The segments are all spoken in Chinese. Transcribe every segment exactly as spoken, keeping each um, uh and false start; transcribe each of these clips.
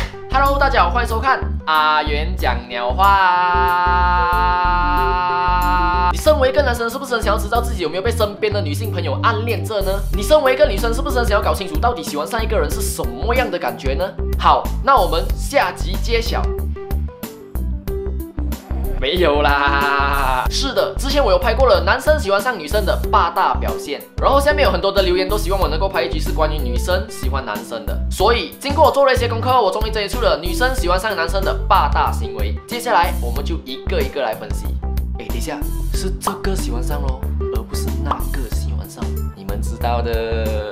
Hello， 大家好，欢迎收看阿元讲鸟话。你身为一个男生，是不是很想要知道自己有没有被身边的女性朋友暗恋着呢？你身为一个女生，是不是很想要搞清楚到底喜欢上一个人是什么样的感觉呢？好，那我们下集揭晓。 没有啦，是的，之前我有拍过了男生喜欢上女生的八大表现，然后下面有很多的留言都希望我能够拍一集是关于女生喜欢男生的，所以经过我做了一些功课，我终于整理出了女生喜欢上男生的八大行为。接下来我们就一个一个来分析。哎，等一下，是这个喜欢上咯，而不是那个喜欢上，你们知道的。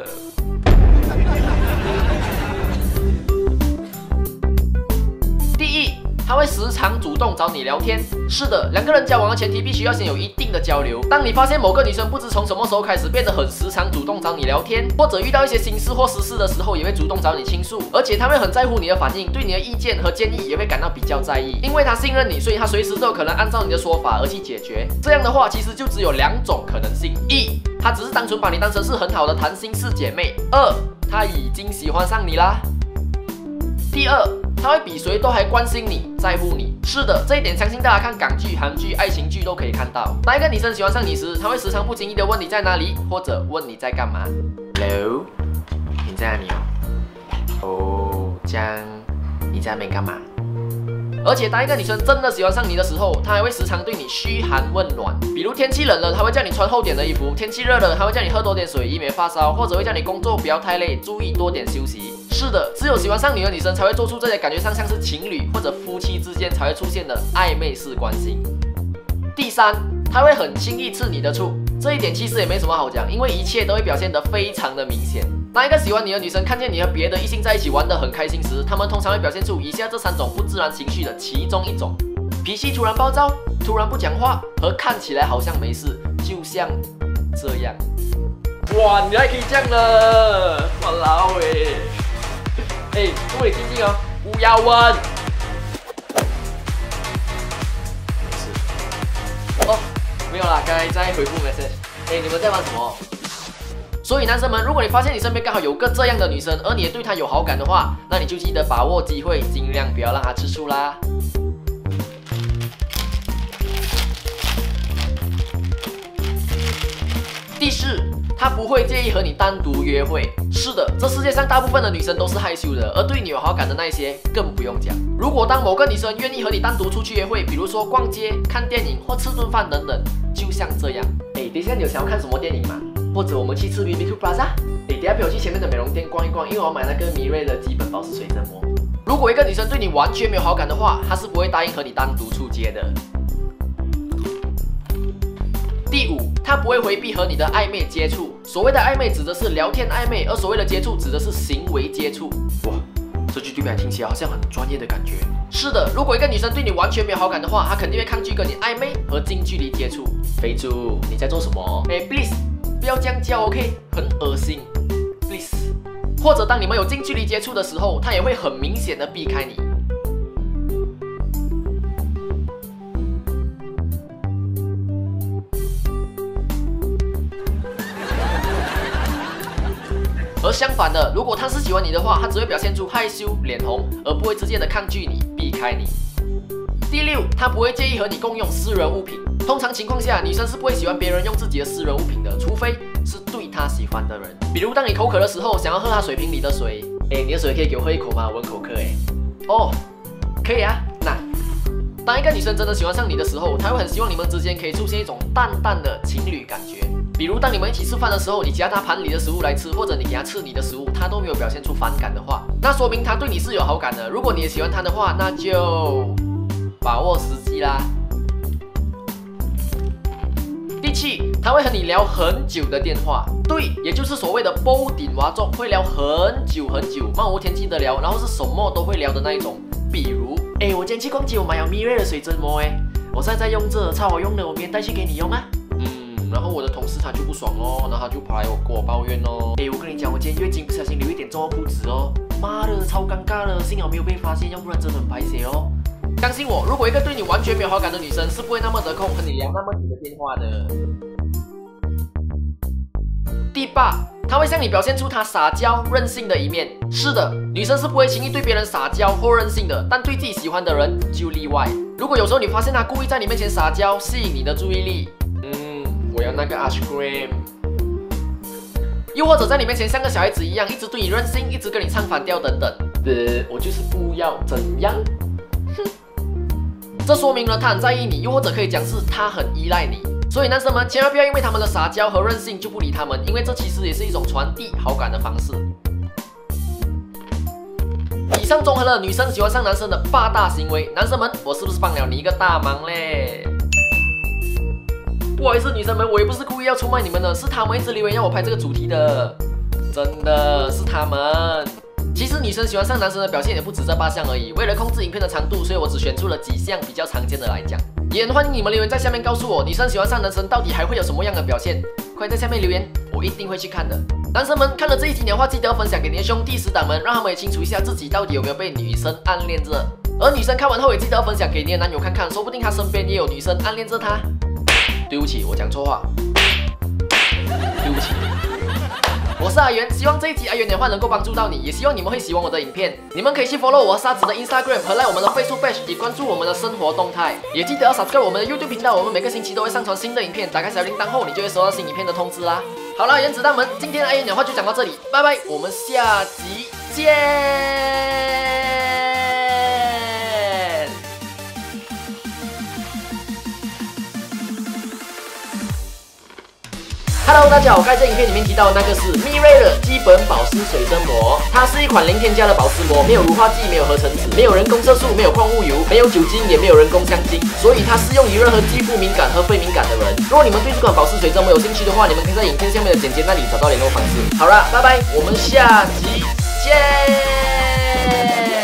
第一。 他会时常主动找你聊天。是的，两个人交往的前提必须要先有一定的交流。当你发现某个女生不知从什么时候开始变得很时常主动找你聊天，或者遇到一些心事或私事的时候，也会主动找你倾诉，而且他会很在乎你的反应，对你的意见和建议也会感到比较在意，因为他信任你，所以他随时都有可能按照你的说法而去解决。这样的话，其实就只有两种可能性：一，他只是单纯把你当成是很好的谈心室姐妹；二，他已经喜欢上你啦。第二。 他会比谁都还关心你，在乎你。是的，这一点相信大家看港剧、韩剧、爱情剧都可以看到。当一个女生喜欢上你时，她会时常不经意的问你在哪里，或者问你在干嘛。Hello， 你在哪里哦？哦，这样你在那边干嘛？而且当一个女生真的喜欢上你的时候，她还会时常对你嘘寒问暖。比如天气冷了，她会叫你穿厚点的衣服；天气热了，她会叫你喝多点水，以免发烧，或者会叫你工作不要太累，注意多点休息。 是的，只有喜欢上你的女生才会做出这些感觉上像是情侣或者夫妻之间才会出现的暧昧式关系。第三，她会很轻易吃你的醋，这一点其实也没什么好讲，因为一切都会表现得非常的明显。当一个喜欢你的女生看见你和别的异性在一起玩得很开心时，她们通常会表现出以下这三种不自然情绪的其中一种：脾气突然暴躁、突然不讲话和看起来好像没事，就像这样。哇，你还可以这样了，哇老喂！ 哎，各位听听哦，不要问。没事。哦，没有啦，刚才在回复 message。哎，你们在玩什么？所以男生们，如果你发现你身边刚好有个这样的女生，而你也对她有好感的话，那你就记得把握机会，尽量不要让她吃醋啦。第四。 她不会介意和你单独约会。是的，这世界上大部分的女生都是害羞的，而对你有好感的那些更不用讲。如果当某个女生愿意和你单独出去约会，比如说逛街、看电影或吃顿饭等等，就像这样。哎，等一下你有想要看什么电影吗？或者我们去吃 B B Q Plaza？ 哎，等一下陪我去前面的美容店逛一逛，因为我要买那个米瑞的基本保湿水针膜。如果一个女生对你完全没有好感的话，她是不会答应和你单独出街的。 第五，他不会回避和你的暧昧接触。所谓的暧昧指的是聊天暧昧，而所谓的接触指的是行为接触。哇，这句对白听起来好像很专业的感觉。是的，如果一个女生对你完全没有好感的话，她肯定会抗拒跟你暧昧和近距离接触。肥猪，你在做什么？哎 ，please， 不要这样叫 ，OK， 很恶心 ，please。或者当你们有近距离接触的时候，她也会很明显的避开你。 而相反的，如果他是喜欢你的话，他只会表现出害羞、脸红，而不会直接的抗拒你、避开你。第六，他不会介意和你共用私人物品。通常情况下，女生是不会喜欢别人用自己的私人物品的，除非是对她喜欢的人。比如，当你口渴的时候，想要喝她水瓶里的水，哎，你的水可以给我喝一口吗？我很口渴哎。哦，可以啊。那当一个女生真的喜欢上你的时候，她会很希望你们之间可以出现一种淡淡的情侣感觉。 比如，当你们一起吃饭的时候，你夹她盘里的食物来吃，或者你给她吃你的食物，她都没有表现出反感的话，那说明她对你是有好感的。如果你也喜欢她的话，那就把握时机啦。第七，她会和你聊很久的电话，对，也就是所谓的煲電話粥，会聊很久很久，漫无天际的聊，然后是什么都会聊的那一种。比如，哎，我今天去逛街，我买了米瑞的水针膜，哎，我现在在用着，超好用的，我明天带去给你用啊。 然后我的同事他就不爽哦，然后他就跑来我跟我抱怨哦。哎，我跟你讲，我今天月经不小心流一点中裤子哦，妈的，超尴尬的，幸好没有被发现，要不然真的很排泄哦。相信我，如果一个对你完全没有好感的女生，是不会那么得空和你聊那么久的电话的。第八， 他会向你表现出他撒娇任性的一面。是的，女生是不会轻易对别人撒娇或任性的，但对自己喜欢的人就例外。如果有时候你发现他故意在你面前撒娇，吸引你的注意力，嗯，我要那个 ice cream。又或者在你面前像个小孩子一样，一直对你任性，一直跟你唱反调等等。呃，我就是不要怎样。哼，这说明了他很在意你，又或者可以讲是他很依赖你。所以男生们千万不要因为他们的撒娇和任性就不理他们，因为这其实也是一种传递好感的方式。以上综合了女生喜欢上男生的八大行为，男生们，我是不是帮了你一个大忙嘞？不好意思，女生们，我也不是故意要出卖你们的，是他们一直留言要我拍这个主题的，真的是他们。其实女生喜欢上男生的表现也不止这八项而已，为了控制影片的长度，所以我只选出了几项比较常见的来讲。也欢迎你们留言在下面告诉我，女生喜欢上男生到底还会有什么样的表现？快在下面留言，我一定会去看的。男生们看了这一集的话，记得分享给你的兄弟师长们，让他们也清楚一下自己到底有没有被女生暗恋着。而女生看完后也记得分享给你的男友看看，说不定他身边也有女生暗恋着他。对不起，我讲错话，对不起。我是阿元，希望这一集阿元的话能够帮助到你，也希望你们会喜欢我的影片。你们可以去 follow 我沙子的 Instagram 和 like 我们的 Facebook page， 以关注我们的生活动态。也记得要 subscribe 我们的 YouTube 频道，我们每个星期都会上传新的影片。打开小铃铛后，你就会收到新影片的通知啦。好啦，原子弹们，今天的阿元的话就讲到这里，拜拜，我们下集见。Hello， 大家好，刚才这影片里面提到的那个是蜜瑞的基本保湿水蒸膜，它是一款零添加的保湿膜，没有乳化剂，没有合成脂，没有人工色素，没有矿物油，没有酒精，也没有人工香精，所以它适用于任何肌肤敏感和非敏感的人。如果你们对这款保湿水蒸膜有兴趣的话，你们可以在影片下面的简介那里找到联络方式。好了，拜拜，我们下集见。